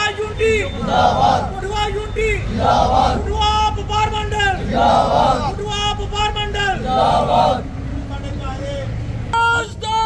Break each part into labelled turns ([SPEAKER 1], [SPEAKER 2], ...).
[SPEAKER 1] Unity जिंदाबाद, Kathua unity जिंदाबाद, कठुआ व्यापार मंडल जिंदाबाद, कठुआ व्यापार मंडल जिंदाबाद। आवाज दो,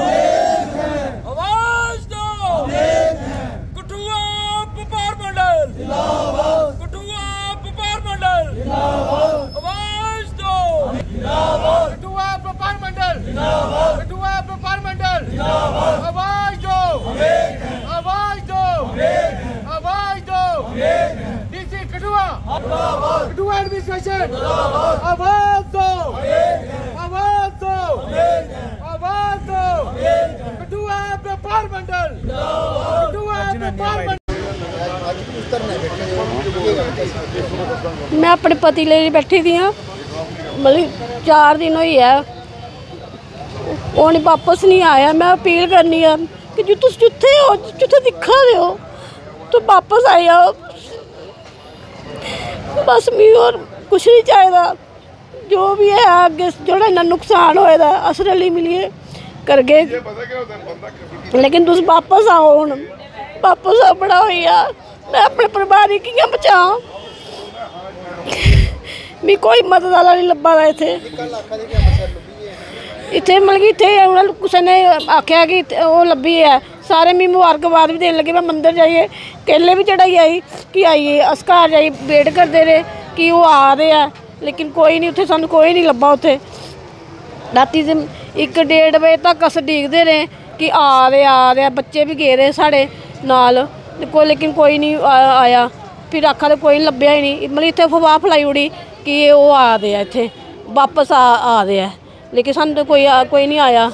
[SPEAKER 1] आवाज दो, कठुआ व्यापार मंडल जिंदाबाद, कठुआ व्यापार मंडल जिंदाबाद। आवाज दो, कठुआ व्यापार मंडल जिंदाबाद, कठुआ व्यापार मंडल जिंदाबाद। आवाज दो, आवाज दो, आवाज दो। डीसी कठुआ, कठुआ एडमिनिस्ट्रेशन, आवाज दो, आवाज दो, आवाज दो। कठुआ व्यापार मंडल, कठुआ व्यापार मंडल।
[SPEAKER 2] मैं अपने पति लिए बैठी थी हाँ, मतलब 4 दिन हुई है, वो नहीं वापस नहीं आया। मैं अपील करनी है कि जो तुम जिथे हो, जिथे दिखा दे हो तो वापस आई आओ बस। मैं और कुछ नहीं चाहिए, जो भी है अगे जो इन्ना नुकसान होएदा अस रली मिलिए करगे, लेकिन तुम वापस आओ। हुण वापस आ, बड़ा होइया मैं अपने परिवार की कियां बचां। मैं कोई मदद वाला नहीं लब्भा दा इत्थे मतलब कि इत्थे किसी ने आख्या कि वो लब्भी है। सारे मैं मुबारकबाद भी देने लगे। मैं मंदिर जाइए केले भी चढ़ाई आई कि आइए, अस घर जाइए वेट करते रहे कि वो आ रहे हैं, लेकिन कोई नहीं, उत्थे सानू कोई नहीं लब्भा। उत्थे राती 1-1:30 बजे तक अस डिगदे रहे कि आ रहे, बच्चे भी गए रहे साढ़े नाल, लेकिन कोई नहीं आया। फिर आखा तो कोई लब्भ्या ही नहीं, मतलब इत्थे अफवाह फैलाई उड़ी कि वो आ रहे हैं, इत्थे वापस आ रहे हैं, लेकिन सानू तो कोई नहीं आया।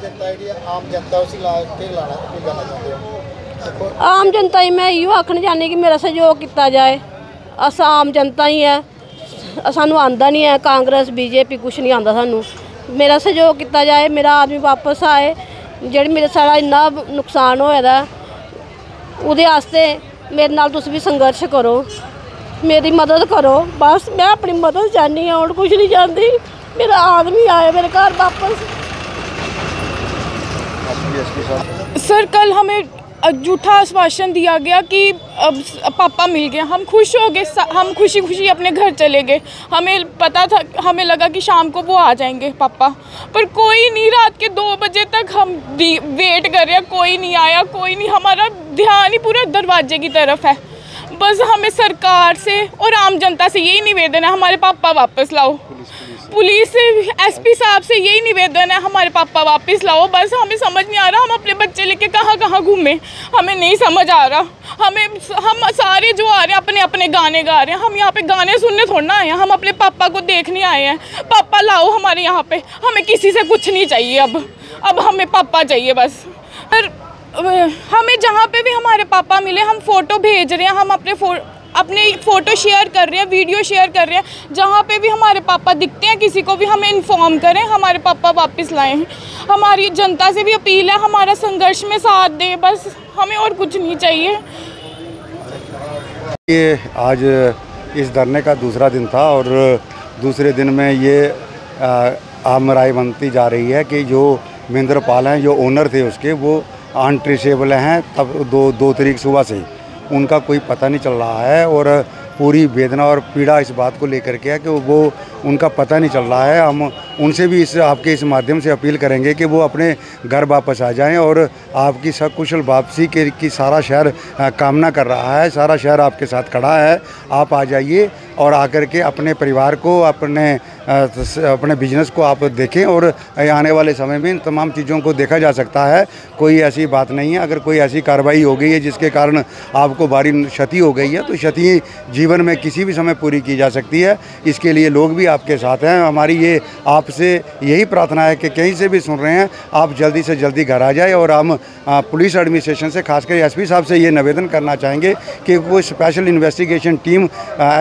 [SPEAKER 2] आम जनता ही मैं इो आखना चाहनी कि मेरा सहयोग किया जाए। अस आम जनता ही है, सानू आंदा नहीं है, कांग्रेस बीजेपी कुछ नहीं आंदा सानू। मेरा सहयोग किया जाए, मेरा आदमी वापस आए, जेह्ड़ी मेरे सारा इन्ना नुकसान होया दा उहदे आस्ते मेरे नाल तुस भी संघर्ष करो, मेरी मदद करो। बस मैं अपनी मदद चाहनी हूँ, और कुछ नहीं चाहती। मेरा आदमी आए मेरे घर वापस।
[SPEAKER 3] सर कल हमें झूठा आश्वासन दिया गया कि पापा मिल गए, हम खुश हो गए, हम खुशी खुशी अपने घर चले गए। हमें पता था, हमें लगा कि शाम को वो आ जाएंगे पापा, पर कोई नहीं। रात के 2 बजे तक हम वेट कर रहे हैं, कोई नहीं आया, कोई नहीं। हमारा ध्यान ही पूरा दरवाजे की तरफ है। बस हमें सरकार से और आम जनता से यही निवेदन है, हमारे पापा वापस लाओ। पुलिस से, एसपी साहब से यही निवेदन है, हमारे पापा वापस लाओ। बस हमें समझ नहीं आ रहा हम अपने बच्चे लेके कहाँ कहाँ घूमें, हमें नहीं समझ आ रहा। हम सारे जो आ रहे हैं अपने अपने गाने गा रहे हैं। हम यहाँ पे गाने सुनने थोड़ा ना आए हैं, हम अपने पापा को देखने आए हैं। पापा लाओ हमारे यहाँ पे, हमें किसी से कुछ नहीं चाहिए अब हमें पापा चाहिए बस। और हमें जहाँ पे भी हमारे पापा मिले, हम फ़ोटो भेज रहे हैं, हम अपने फ़ोटो शेयर कर रहे हैं, वीडियो शेयर कर रहे हैं। जहाँ पे भी हमारे पापा दिखते हैं किसी को भी हमें इन्फॉर्म करें, हमारे पापा वापस लाएं। हमारी जनता से भी अपील है, हमारा संघर्ष में साथ दें, बस हमें और कुछ नहीं चाहिए।
[SPEAKER 4] ये आज इस धरने का दूसरा दिन था, और दूसरे दिन में ये आम राय बनती जा रही है कि जो महेंद्र पाल हैं, जो ओनर थे उसके, वो अनट्रेसेबल हैं। तब 2 तारीख सुबह से उनका कोई पता नहीं चल रहा है, और पूरी वेदना और पीड़ा इस बात को लेकर के है कि वो उनका पता नहीं चल रहा है। हम उनसे भी आपके इस माध्यम से अपील करेंगे कि वो अपने घर वापस आ जाएं, और आपकी सकुशल वापसी की सारा शहर कामना कर रहा है। सारा शहर आपके साथ खड़ा है। आप आ जाइए और आकर के अपने परिवार को, अपने बिजनेस को आप देखें, और आने वाले समय में इन तमाम चीज़ों को देखा जा सकता है। कोई ऐसी बात नहीं है। अगर कोई ऐसी कार्रवाई हो गई है जिसके कारण आपको भारी क्षति हो गई है, तो क्षति जीवन में किसी भी समय पूरी की जा सकती है। इसके लिए लोग भी आपके साथ हैं। हमारी ये आपसे यही प्रार्थना है कि कहीं से भी सुन रहे हैं, आप जल्दी से जल्दी घर आ जाए। और हम पुलिस एडमिनिस्ट्रेशन से, खासकर एसपी साहब से ये निवेदन करना चाहेंगे कि कोई स्पेशल इन्वेस्टिगेशन टीम SIT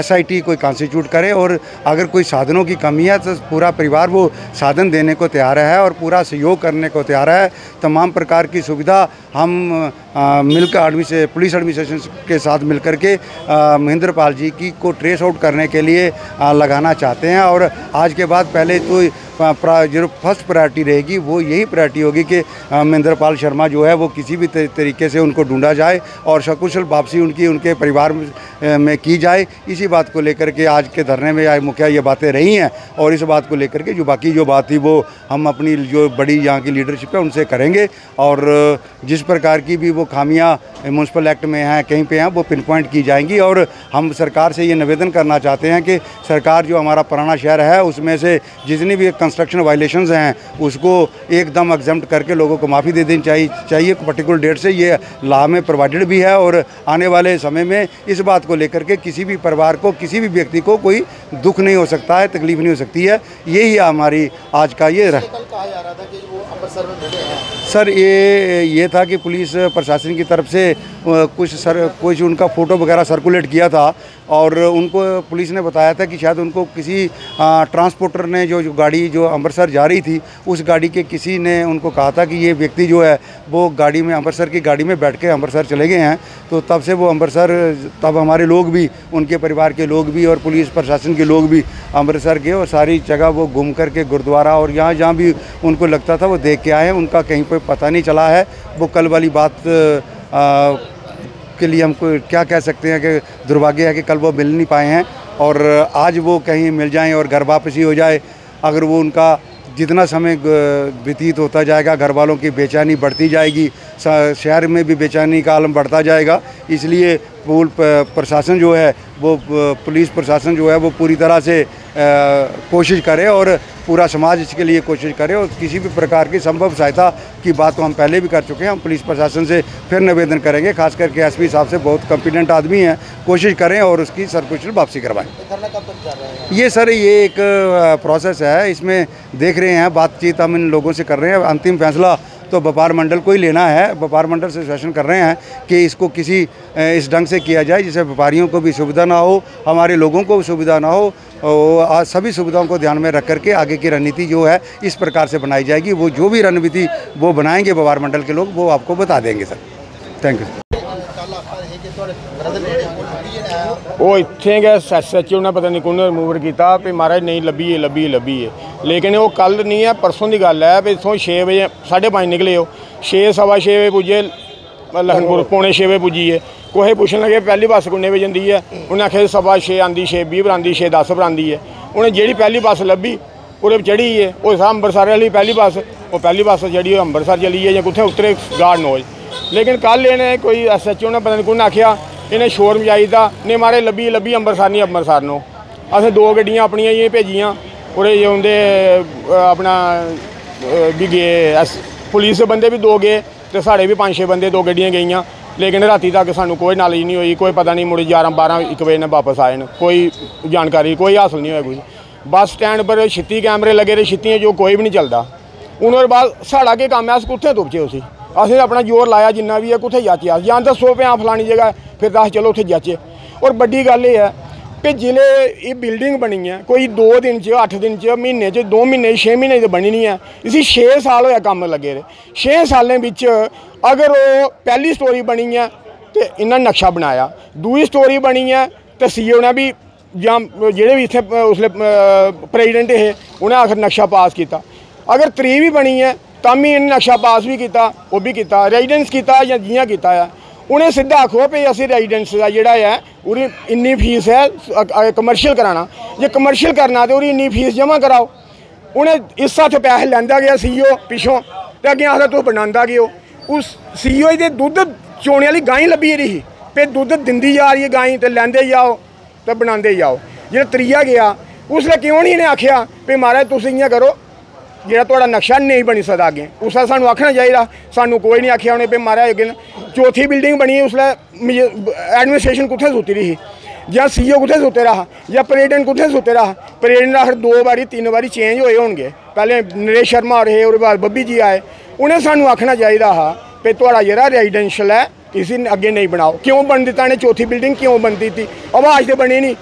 [SPEAKER 4] कोई कॉन्स्टिट्यूट करे, और अगर कोई साधनों की कमी है तो पूरा परिवार वो साधन देने को तैयार है और पूरा सहयोग करने को तैयार है। तमाम प्रकार की सुविधा हम मिलकर पुलिस एडमिनिस्ट्रेशन के साथ मिलकर के महेंद्र पाल जी की को ट्रेस आउट करने के लिए लगाना चाहते हैं। और आज के बाद पहले तो जो फर्स्ट प्रायोरिटी रहेगी वो यही प्रायोरिटी होगी कि महेंद्र पाल शर्मा जो है वो किसी भी तरीके से उनको ढूंढा जाए और सकुशल वापसी उनके परिवार में की जाए। इसी बात को लेकर के आज के धरने में आज मुखिया ये बातें रही हैं, और इस बात को लेकर के जो बाकी जो बात थी वो हम अपनी जो बड़ी यहाँ की लीडरशिप है उनसे करेंगे, और जिस प्रकार की भी वो खामियां म्यूनसिपल एक्ट में हैं कहीं पे हैं वो पिन पॉइंट की जाएंगी। और हम सरकार से ये निवेदन करना चाहते हैं कि सरकार जो हमारा पुराना शहर है उसमें से जितनी भी कंस्ट्रक्शन वायलेशंस हैं उसको एकदम एग्जम्प्ट करके लोगों को माफ़ी दे देनी चाहिए पर्टिकुलर डेट से। ये लॉ में प्रोवाइडेड भी है, और आने वाले समय में इस बात को लेकर के किसी भी परिवार को, किसी भी व्यक्ति को कोई दुख नहीं हो सकता है, तकलीफ नहीं हो सकती है। यही हमारी आज का ये
[SPEAKER 5] कल कहा जा रहा था कि वो अमृतसर में मिले हैं।
[SPEAKER 4] सर ये था कि पुलिस प्रशासन की तरफ से कुछ उनका फ़ोटो वगैरह सर्कुलेट किया था, और उनको पुलिस ने बताया था कि शायद उनको किसी ट्रांसपोर्टर ने जो गाड़ी जो अमृतसर जा रही थी उस गाड़ी के किसी ने उनको कहा था कि ये व्यक्ति जो है वो गाड़ी में अमृतसर की गाड़ी में बैठ के अमृतसर चले गए हैं। तो तब से वो अमृतसर, तब हमारे लोग भी, उनके परिवार के लोग भी और पुलिस प्रशासन के लोग भी अमृतसर गए और सारी जगह वो घूम करके गुरुद्वारा और जहाँ भी उनको लगता था वो देख के आए हैं। उनका कहीं पर पता नहीं चला है। वो कल वाली बात के लिए हमको क्या कह सकते हैं कि दुर्भाग्य है कि कल वो मिल नहीं पाए हैं, और आज वो कहीं मिल जाएं और घर वापसी हो जाए। अगर वो उनका जितना समय व्यतीत होता जाएगा घर वालों की बेचैनी बढ़ती जाएगी, शहर में भी बेचैनी का आलम बढ़ता जाएगा। इसलिए प्रशासन जो है वो, पुलिस प्रशासन जो है वो पूरी तरह से कोशिश करे और पूरा समाज इसके लिए कोशिश करे, और किसी भी प्रकार की संभव सहायता की बात तो हम पहले भी कर चुके हैं। हम पुलिस प्रशासन से फिर निवेदन करेंगे, खास करके एसपी साहब से, बहुत कॉम्पिटेंट आदमी हैं, कोशिश करें और उसकी सर्कुशल वापसी करवाएं।
[SPEAKER 5] धरना कब तक चल रहा है?
[SPEAKER 4] ये सर ये एक प्रोसेस है, इसमें देख रहे हैं, बातचीत हम इन लोगों से कर रहे हैं। अंतिम फैसला तो व्यापार मंडल को ही लेना है। व्यापार मंडल से शासन कर रहे हैं कि इसको किसी इस ढंग से किया जाए जिससे व्यापारियों को भी सुविधा ना हो, हमारे लोगों को भी सुविधा ना हो, और सभी सुविधाओं को ध्यान में रख करके आगे की रणनीति जो है इस प्रकार से बनाई जाएगी। वो जो भी रणनीति वो बनाएंगे व्यापार मंडल के लोग, वो आपको बता देंगे सर। Thank you.
[SPEAKER 6] वो इत्थे गए SHO ने पता नहीं कौन रिमूव किया भी महाराज नहीं लभी है लेकिन वो कल नहीं है, परसों की गल है भी इतों 6 बजे 5:30 निकले हो, 6 सवा 6 बजे पुजे लखनपुर, पौने 6 बजे पुजी है। कोई पुछन लगे पहली बस किन्ने बजे जंदी है, उन्हें आखिया 6:15 आँदी, 6:20 पर आँदी, 6:10 पर आँदी है। उन्हें जी पहली बस लभी वो चढ़ी है, वो अम्बरसर वाली पहली बस, वो पहली बस जी अम्बरसर चली है या कुछ उतरे गार्ड नोज। लेकिन कल इन्हें कोई SHO ने पता नहीं कौन आखिया इन्हें शोर मचाई था, नहीं मारे लभी अम्बरसर नहीं अम्बरसर नो। असें 2 गड्डियां अपनियां ये भेजियां, और उनके अपना भी गए पुलिस बंदे भी 2 गए, तो साढ़े भी 5-6 बंदे 2 गड्डियां गईयां। लेकिन राती तक सानू कोई नॉलेज नहीं हुई, कोई पता नहीं मुड़े 11-12-1 बजे ने वापस आए न, कोई जानकारी कोई हासिल नहीं हुआ। कुछ बस स्टैंड पर 36 कैमरे लगे रहे, 36 जो कोई भी नहीं चलता। उन्होंने बाद साढ़ा के काम है, अस कुत्थे तुपचे उसी, असें अपना जोर लाया जिन्ना भी है, कुत्थे जाचे अस, जां दसो पे फलानी जगह, फिर दस चलो उत्थे जाचे। और बड़ी गल ये है कि जिले ये बिल्डिंग बनी है कोई 2 दिन 8 दिन महीने 2 महीने 6 महीने तो बनी नहीं है, इसी 6 साल होया कम लगे रहे। 6 सालें विच अगर वो पहली स्टोरी बनी है तो इन्हें नक्शा बनाया, दूसरी स्टोरी बनी है तो CO ने भी ਜਾਂ ਜਿਹੜੇ भी इतने उसले प्रेजिडेंट है उन्हें आखिर नक्शा पास किया। अगर 3 भी बनी है तब भी इन्हें नक्शा पास भी किया, वो भी किया, रेजिडेंस किया या जियां किया है। उन्हें सीधा आखो भी असी रेजिडेंस का जोड़ा है उरी इन्नी फीस है कमर्शियल कराना, जे कमर्शियल करना तो उरी इन्नी फीस जमा कराओ। उन्हें इस हथ पैसे लैंदा गया CO पिछों, तो अगे आखिर तू बनांदा गयो। उस CO के दुध चोने वाली गाय लभी रही पे दुध दिंदी जा रही है गाय, तो लैंदे जाओ तो बनाते जाओ। जो 3 गया उसने क्यों नहीं इन्हें आखिया भी महाराज तुम इं करो जो थोड़ा नक्शा नहीं बनी सकता अगे, उसका सानू आखना चाहिए। सानू कोई नहीं आखिया उन्हें भी महाराज अगे 4थी बिल्डिंग बनी उसले एडमिनिस्ट्रेशन कुत्थे सुती रही, या CO कुत्थे सुते रहा, या प्रेजिडेंट कुत्थे सुते रहा। प्रेजिडेंट आखिर 2 बारी 3 बारी चेंज होए होंगे, पहले नरेश शर्मा रहे और बाद बब्बी जी आए। उन्हें सानू आखना चाहिए हा भी थोड़ा जरा रेजिडेंशियल है इसी अगे नहीं बनाओ। क्यों बन दिता इन्हें 4थी बिल्डिंग क्यों बनती थी, आवाज़ तो बनी नहीं,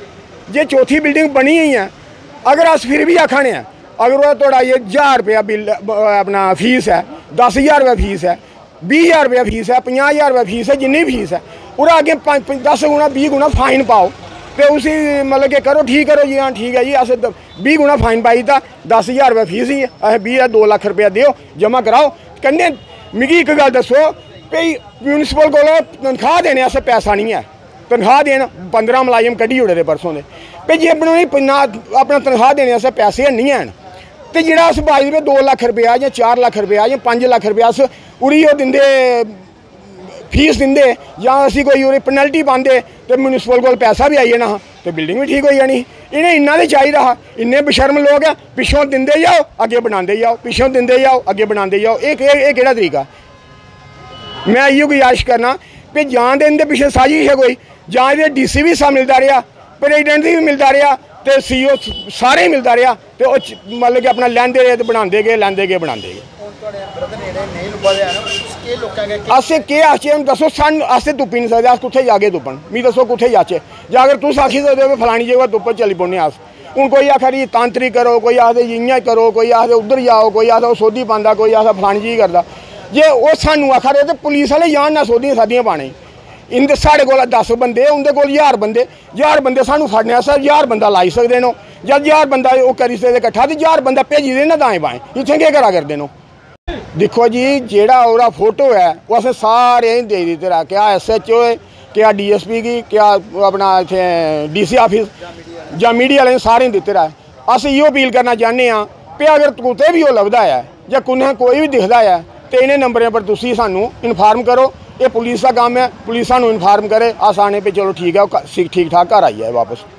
[SPEAKER 6] जे चौथी बिल्डिंग बनी ही है, अगर अस फिर भी आखने हैं अगर वो थोड़ा ये 1000 रुपया बिल अपना फीस है, 10,000 रुपया फीस है, 20,000 रुपया फीस है, 50,000 रुपया फीस है, जिन्नी फीस है और आगे 10 गुना 20 गुना फाइन पाओ तो उसी मतलब कि करो ठीक करो जी, हाँ ठीक है जी, अस 20 गुना फाइन पाई था, 10,000 रुपया फीस ही है, अस 2 लाख रुपया दिओ जमा कराओ। कन्नै मिगी एक गल दसो भाई म्यूनसिपल को तनख्वाह देने आस्तै पैसा नहीं है, तनख्वाह देन 15 मुलाजम कड्ढी ओड़े दे परसों दे भाई जे ना अपना तनख्वाह देने आस्तै पैसे नहीं हैन तो जेह्ड़ा अस बाई रपेऽ 2 लाख रुपया जां 4 लाख रुपया जां 5 लाख रुपया अस उड़ी ओह् दिंदे फीस दिंदे जां असी कोई उरी पेनल्टी पांदे तो म्यूनसिपल कोल पैसा भी आई जाना हा तो बिल्डिंग भी ठीक हो जानी। इन्हें इन्ना तो चाहिए हा, इन्ने बेशर्म लोग हैं, पिछों दिंदे जाओ अगे बनाते जाओ, पिछों दिंदे जाओ अगे बनाते जाओ, ये केड़ा तरीका। मैं इयो गुजारिश करना कि जां तो इनके पिछले साजिश है कोई, जां इहदे DC भी सा मिलता रहा, प्रेजिडेंट भी मिलता रहा तो CO सारे ही मिलता रहा तो मतलब कि अपना लैंदे रहे तो बनाते गए लैंदे गए बनाते गए। असें केह् आखचै हून दस्सो, सन अस तुप्पी नहीं सकदे, अस कुत्थै जागे तुप्पन, मिगी दस्सो कुत्थै जाचै, जां अगर तुस आखी सकदे हो फलानी जगह तुप्पन चली पौने अस। हूँ कोई आखा जी तांत्रिक करो, कोई आखदे इ'यां करो, कोई आखदे उद्धर जाओ, कोई आखदा सोधी पांदा, कोई आखदा फलानी चीज करदा। जे ओह् सानूं आखा दे ते पुलिस आह्ले जान ना सोधियां साधियां पाने, इंदे साढ़े कोल 10 बंदे, उंदे कोल 1000 बंदे, 1000 बंदे सानूं फड़ने आस्तै 1000 बंदा लाई सकदे न, जां 1000 बंदा ओह् करी सकदे किट्ठा ते 1000 बंदा भेजी दे ना दाएं बाएं, इत्थें केह् करा करदे न। दिक्खो जी जेह्ड़ा ओह्दा फोटो है वो असें सारे गी देई दित्ते दा, क्या SHO है, क्या DSP गी, क्या अपना इत्थें DC ऑफिस जां मीडिया आह्लें सारें दित्ते दा है। अस इयो अपील करना चाहते हैं कि अगर कुतै भी ओह् लभदा है जां कुन्नै कोई भी दिखदा है तो इन्हें नंबरें पर तुसी सानूं इन्फार्म करो, ये पुलिस का काम है, पुलिस सानूं इन्फार्म करे, अस आने पे चलो ठीक है ठीक ठाक घर आई जाए वापस।